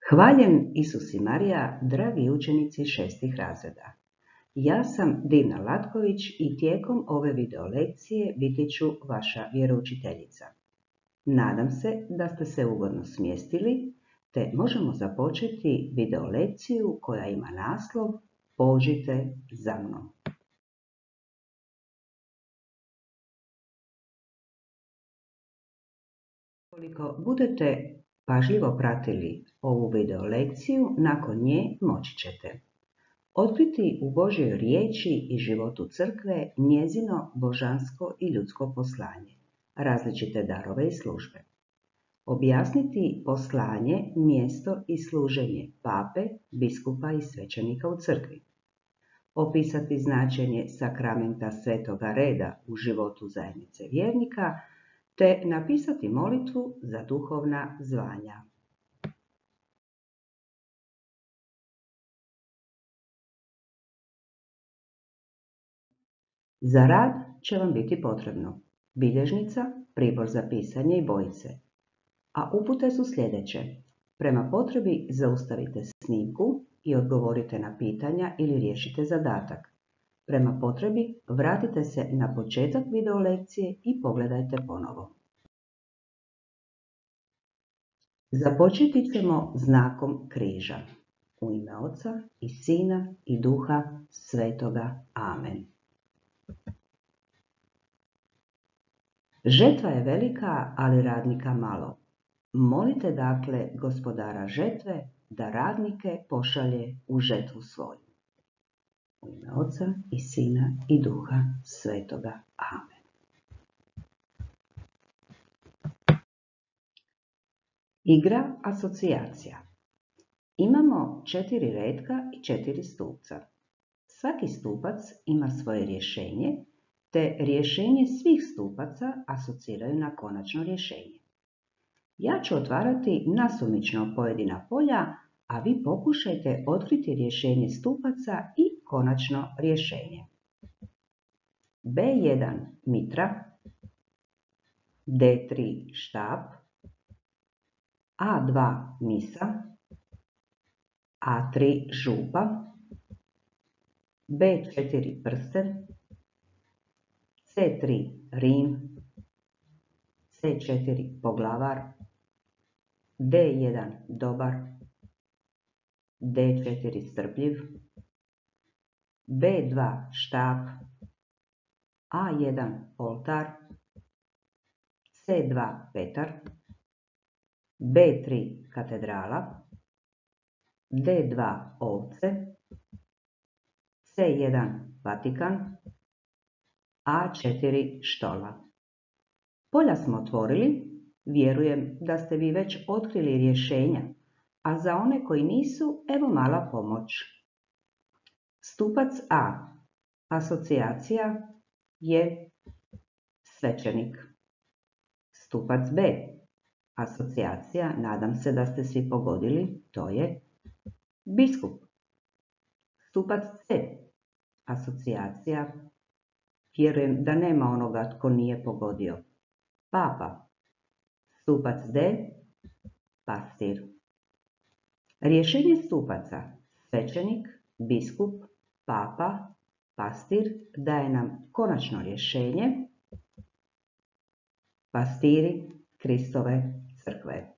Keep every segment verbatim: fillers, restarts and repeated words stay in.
Hvaljen Isus i Marija, dragi učenici šestih razreda. Ja sam Divna Latković i tijekom ove video lekcije biti ću vaša vjeroučiteljica. Nadam se da ste se ugodno smjestili, te možemo započeti video lekciju koja ima naslov Pođite za mnom. Koliko budete pažljivo pratili ovu video lekciju, nakon nje moći ćete otkriti u Božjoj riječi i životu crkve njezino božansko i ljudsko poslanje, različite darove i službe. Objasniti poslanje, mjesto i služenje pape, biskupa i svećenika u crkvi. Opisati značenje sakramenta svetoga reda u životu zajednice vjernika, te napisati molitvu za duhovna zvanja. Za rad će vam biti potrebno bilježnica, pribor za pisanje i bojice, a upute su sljedeće. Prema potrebi zaustavite snimku i odgovorite na pitanja ili riješite zadatak. Prema potrebi vratite se na početak video lekcije i pogledajte ponovo. Započeti ćemo znakom križa. U ime Oca i Sina i Duha Svetoga. Amen. Žetva je velika, ali radnika malo. Molite dakle gospodara žetve da radnike pošalje u žetvu svoju. U ime Oca i Sina i Duha Svetoga. Amen. Igra asocijacija. Imamo četiri retka i četiri stupca. Svaki stupac ima svoje rješenje, te rješenje svih stupaca asociraju na konačno rješenje. Ja ću otvarati nasumično pojedina polja, a vi pokušajte otkriti rješenje stupaca i konačno rješenje. be jedan mitra, de tri štap, a dva misa, a tri župa, be četiri prsten, ce tri rim, ce četiri poglavar, de jedan dobar, de četiri strpljiv, be dva štap, a jedan oltar, ce dva petar, be tri katedrala, de dva ovce, ce jedan Vatikan, a četiri štola. Polja smo otvorili, vjerujem da ste vi već otkrili rješenja, a za one koji nisu, evo mala pomoć. Stupac A, asocijacija, je svećenik. Stupac B, asocijacija, nadam se da ste svi pogodili, to je biskup. Stupac C, asocijacija, vjerujem da nema onoga tko nije pogodio, papa. Stupac D, pastir. Rješenje stupaca, svećenik, biskup, papa, pastir, daje nam konačno rješenje, pastiri Kristove crkve.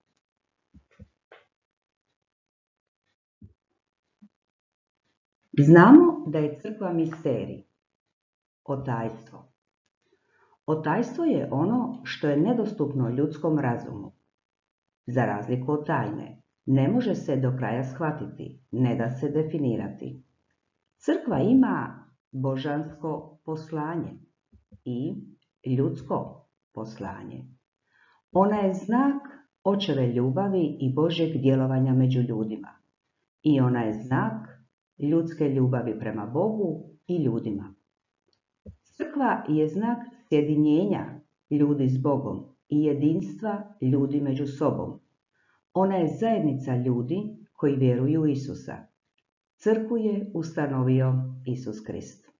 Znamo da je crkva misterij, otajstvo. Otajstvo je ono što je nedostupno ljudskom razumu. Za razliku od tajne, ne može se do kraja shvatiti, ne da se definirati. Crkva ima božansko poslanje i ljudsko poslanje. Ona je znak očeve ljubavi i Božjeg djelovanja među ljudima. I ona je znak ljudske ljubavi prema Bogu i ljudima. Crkva je znak sjedinjenja ljudi s Bogom i jedinstva ljudi među sobom. Ona je zajednica ljudi koji vjeruju u Isusa. Crkvu je ustanovio Isus Krist.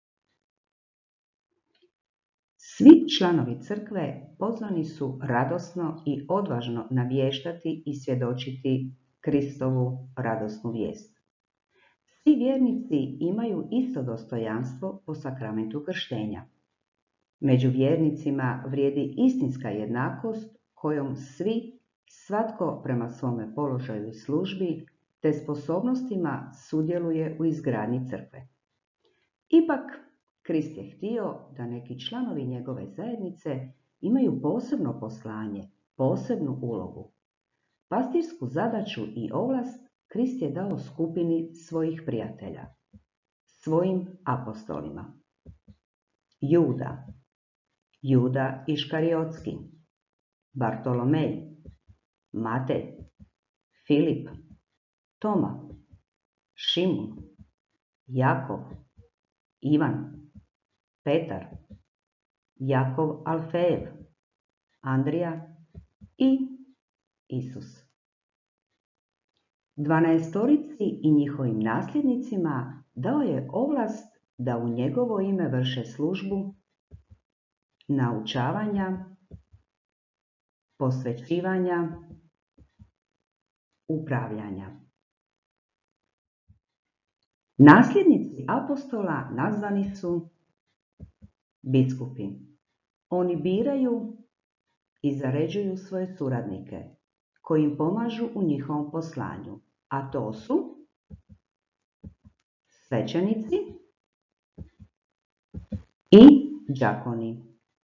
Svi članovi crkve pozvani su radosno i odvažno navještati i svjedočiti Kristovu radosnu vijest. Svi vjernici imaju isto dostojanstvo po sakramentu krštenja. Među vjernicima vrijedi istinska jednakost kojom svi, svatko prema svome položaju i službi, te sposobnostima sudjeluje u izgradnji crkve. Ipak, Krist je htio da neki članovi njegove zajednice imaju posebno poslanje, posebnu ulogu. Pastirsku zadaću i ovlast Krist je dao skupini svojih prijatelja, svojim apostolima. Juda, Juda Iškariotski, Bartolomej, Matej, Filip, Toma, Šimun, Jakov, Ivan, Petar, Jakov Alfejev, Andrija i Isus. Dvanaestorici i njihovim nasljednicima dao je ovlast da u njegovo ime vrše službu naučavanja, posvećivanja, upravljanja. Nasljednici apostola nazvani su biskupi. Oni biraju i zaređuju svoje suradnike koji im pomažu u njihovom poslanju, a to su svećenici i đakoni.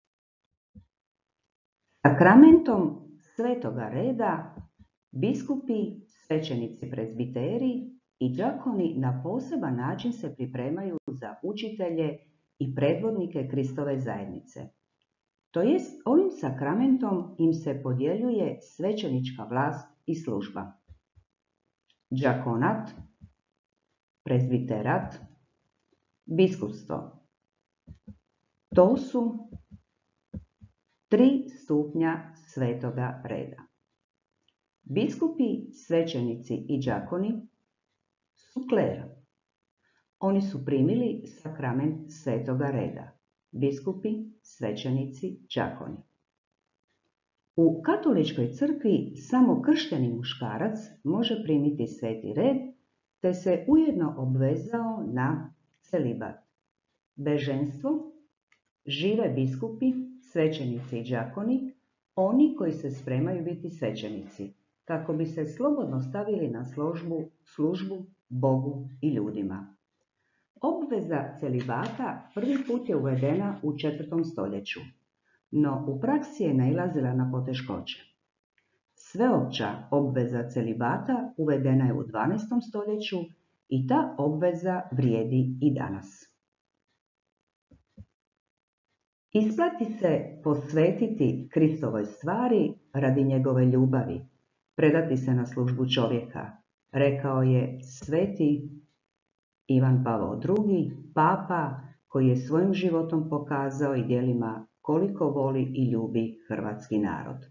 Sakramentom svetoga reda biskupi, svećenici prezbiteri i đakoni na poseban način se pripremaju za učitelje i predvodnike Kristove zajednice. To jest, ovim sakramentom im se podjeljuje svećenička vlast i služba. Đakonat, prezbiterat, biskupstvo. To su tri stupnja svetoga reda. Biskupi, svećenici i đakoni su kler. Oni su primili sakrament svetoga reda. Biskupi, svećenici, đakoni. U katoličkoj crkvi samo kršteni muškarac može primiti sveti red, te se ujedno obvezao na celibat. Bez ženstvo žive biskupi, svećenici i đakoni, oni koji se spremaju biti svećenici, kako bi se slobodno stavili na službu, službu Bogu i ljudima. Obveza celibata prvi put je uvedena u četvrtom stoljeću, no u praksi je nailazila na poteškoće. Sveopća obveza celibata uvedena je u dvanaestom stoljeću i ta obveza vrijedi i danas. Isplati se posvetiti Kristovoj stvari radi njegove ljubavi, predati se na službu čovjeka, rekao je sveti Ivan Pavao drugi, papa koji je svojim životom pokazao i djelima koliko voli i ljubi hrvatski narod.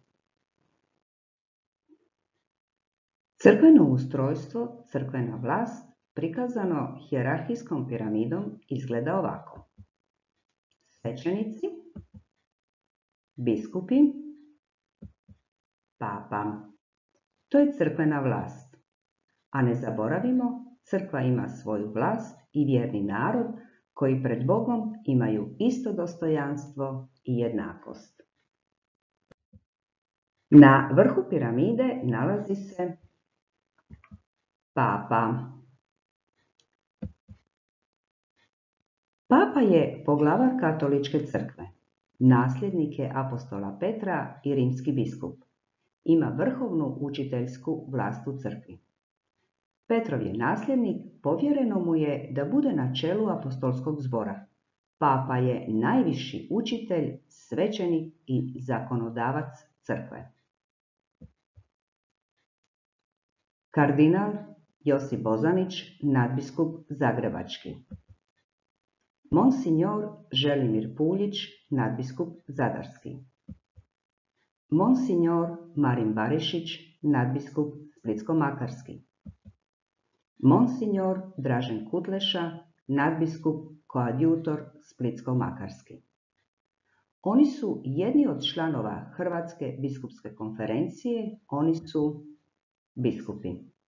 Crkveno ustrojstvo, crkvena vlast, prikazano hijerarhijskom piramidom, izgleda ovako. Svećenici, biskupi, papa. To je crkvena vlast. A ne zaboravimo, crkva ima svoju vlast i vjerni narod koji pred Bogom imaju isto dostojanstvo i jednakost. Na vrhu piramide nalazi se papa. Papa je poglavar katoličke crkve, nasljednik je apostola Petra i rimski biskup. Ima vrhovnu učiteljsku vlast u crkvi. Petrov je nasljednik, povjereno mu je da bude na čelu apostolskog zbora. Papa je najviši učitelj, svećenik i zakonodavac crkve. Kardinal Josip Bozanić, nadbiskup zagrebački. Monsignor Želimir Puljić, nadbiskup zadarski. Monsignor Marin Barišić, nadbiskup splitsko-makarski. Monsignor Dražen Kutleša, nadbiskup koadjutor splitsko-makarski. Oni su jedni od članova Hrvatske biskupske konferencije, oni su biskupi.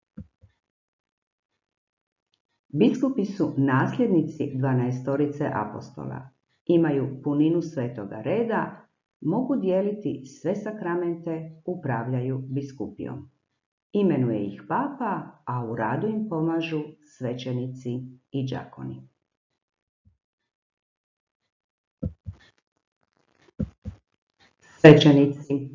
Biskupi su nasljednici dvanaestorice apostola, imaju puninu svetoga reda, mogu dijeliti sve sakramente, upravljaju biskupijom. Imenuje ih papa, a u radu im pomažu svećenici i đakoni. Svećenici.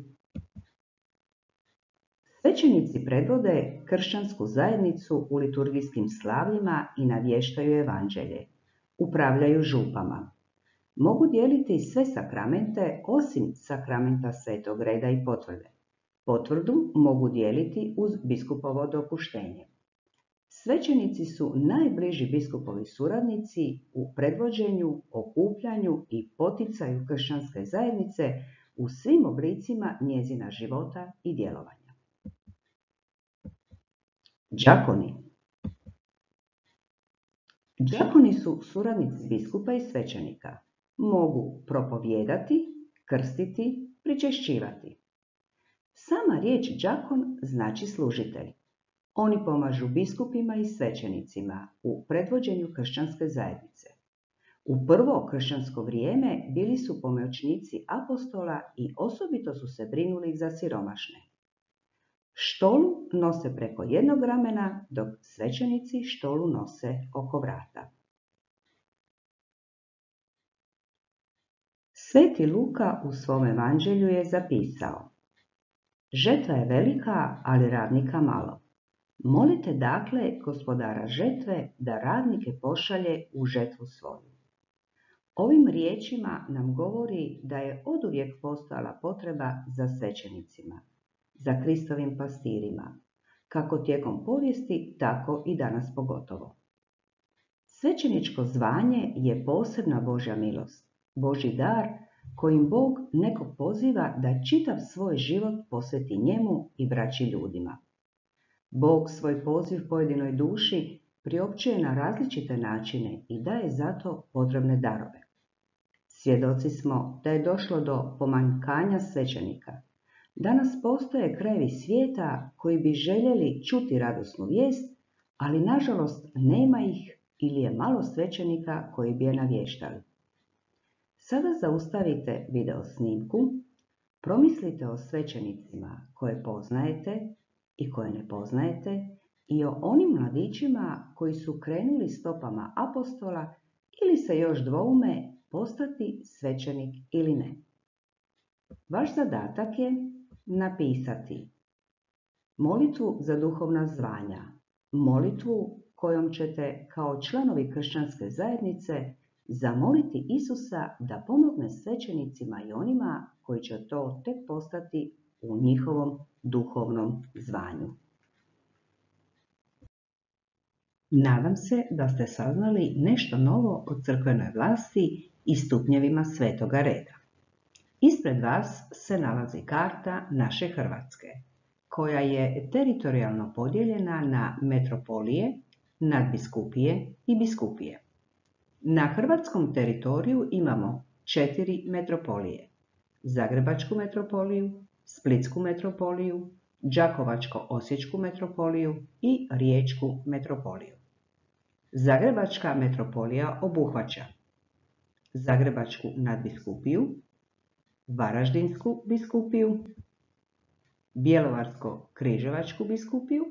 Svećenici predvode kršćansku zajednicu u liturgijskim slavljima i navještaju evanđelje. Upravljaju župama. Mogu dijeliti sve sakramente osim sakramenta svetog reda i potvrde. Potvrdu mogu dijeliti uz biskupovo dopuštenje. Svećenici su najbliži biskupovi suradnici u predvođenju, okupljanju i poticaju kršćanske zajednice u svim oblicima njezina života i djelovanja. Đakoni. Đakoni su suradnici biskupa i svećenika. Mogu propovijedati, krstiti, pričešćivati. Sama riječ đakon znači služitelj. Oni pomažu biskupima i svećenicima u predvođenju kršćanske zajednice. U prvo kršćansko vrijeme bili su pomoćnici apostola i osobito su se brinuli za siromašne. Štolu nose preko jednog ramena, dok svećenici štolu nose oko vrata. Sveti Luka u svom evanđelju je zapisao: Žetva je velika, ali radnika malo. Molite dakle gospodara žetve da radnike pošalje u žetvu svoju. Ovim riječima nam govori da je oduvijek postojala potreba za svećenicima, za Kristovim pastirima, kako tijekom povijesti, tako i danas pogotovo. Svećeničko zvanje je posebna Božja milost, Božji dar kojim Bog nekog poziva da čitav svoj život posveti njemu i braći ljudima. Bog svoj poziv pojedinoj duši priopćuje na različite načine i daje zato potrebne darove. Svjedoci smo da je došlo do pomanjkanja svećenika. Danas postoje krajevi svijeta koji bi željeli čuti radosnu vijest, ali nažalost nema ih ili je malo svećenika koji bi je navještali. Sada zaustavite video snimku, promislite o svećenicima koje poznajete i koje ne poznajete i o onim mladićima koji su krenuli stopama apostola ili se još dvoume postati svećenik ili ne. Vaš zadatak je napisati molitvu za duhovna zvanja, molitvu kojom ćete kao članovi kršćanske zajednice zamoliti Isusa da pomogne svećenicima i onima koji će to tek postati u njihovom duhovnom zvanju. Nadam se da ste saznali nešto novo o crkvenoj vlasti i stupnjevima svetoga reda. Ispred vas se nalazi karta naše Hrvatske, koja je teritorijalno podijeljena na metropolije, nadbiskupije i biskupije. Na hrvatskom teritoriju imamo četiri metropolije: Zagrebačku metropoliju, Splitsku metropoliju, Đakovačko-osječku metropoliju i Riječku metropoliju. Zagrebačka metropolija obuhvaća Zagrebačku nadbiskupiju, Varaždinsku biskupiju, Bjelovarsko-križevačku biskupiju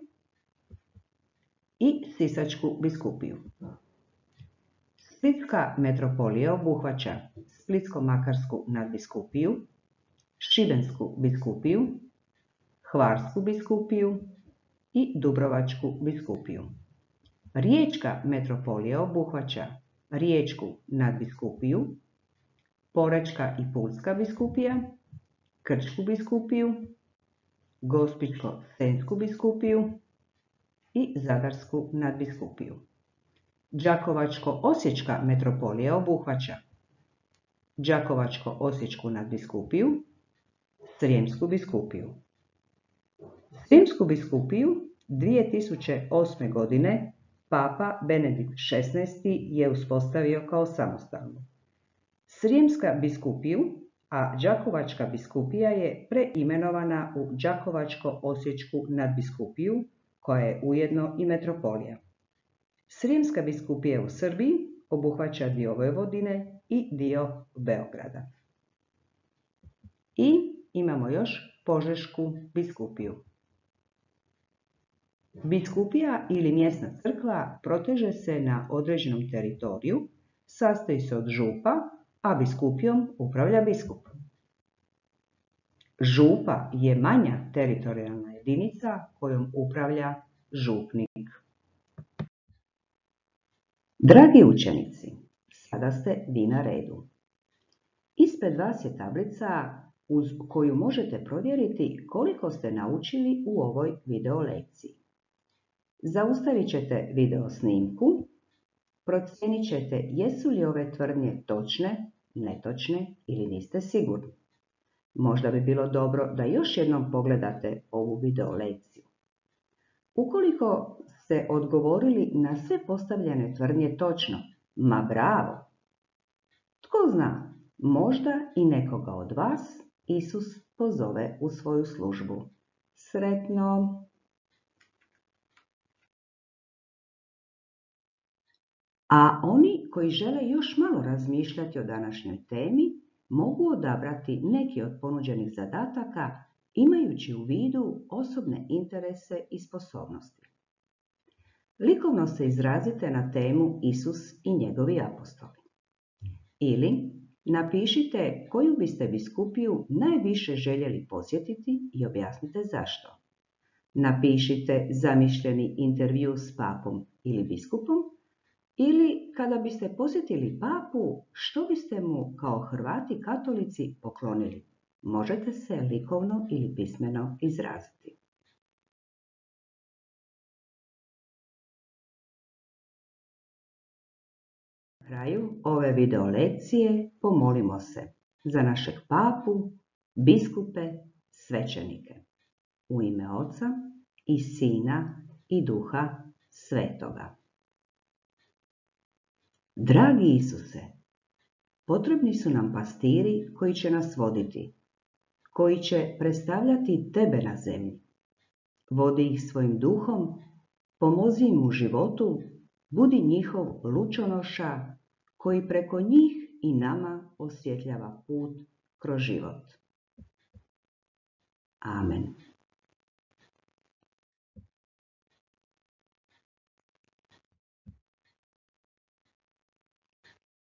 i Sisačku biskupiju. Splitska metropolija obuhvaća Splitsko-makarsku nadbiskupiju, Šibensku biskupiju, Hvarsku biskupiju i Dubrovačku biskupiju. Riječka metropolija obuhvaća Riječku nadbiskupiju, Porečka i Pulska biskupija, Krčku biskupiju, Gospićko-senjsku biskupiju i Zadarsku nadbiskupiju. Đakovačko-osječka metropolija obuhvaća Đakovačko-osječku nadbiskupiju, Srijemsku biskupiju. Srijemsku biskupiju dvije tisuće osme. godine Papa Benedikt šesnaesti. je uspostavio kao samostalnu. Srijemska biskupiju, a Đakovačka biskupija je preimenovana u Đakovačko-osječku nadbiskupiju, koja je ujedno i metropolija. Srijemska biskupija u Srbiji obuhvaća dio Vojvodine i dio Beograda. I imamo još Požešku biskupiju. Biskupija ili mjesna crkva proteže se na određenom teritoriju, sastoji se od župa, a biskupijom upravlja biskup. Župa je manja teritorijalna jedinica kojom upravlja župnik. Dragi učenici, sada ste vi na redu. Ispred vas je tablica uz koju možete provjeriti koliko ste naučili u ovoj video lekciji. Zaustavit ćete video snimku, procijenit ćete jesu li ove tvrdnje točne, netočne ili niste sigurni. Možda bi bilo dobro da još jednom pogledate ovu video lekciju. Ukoliko ste odgovorili na sve postavljene tvrdnje točno, ma bravo! Tko zna, možda i nekoga od vas Isus pozove u svoju službu. Sretno! A oni koji žele još malo razmišljati o današnjoj temi, mogu odabrati neki od ponuđenih zadataka imajući u vidu osobne interese i sposobnosti. Likovno se izrazite na temu Isus i njegovi apostoli. Ili napišite koju biste biskupiju najviše željeli posjetiti i objasnite zašto. Napišite zamišljeni intervju s papom ili biskupom, ili kada biste posjetili papu, što biste mu kao Hrvati katolici poklonili. Možete se likovno ili pismeno izraziti. Na kraju ove video lekcije pomolimo se za našeg papu, biskupe, svećenike. U ime Oca i Sina i Duha Svetoga. Dragi Isuse, potrebni su nam pastiri koji će nas voditi, koji će predstavljati Tebe na zemlji. Vodi ih svojim duhom, pomozi im u životu, budi njihov lučonoša koji preko njih i nama osvjetljava put kroz život. Amen.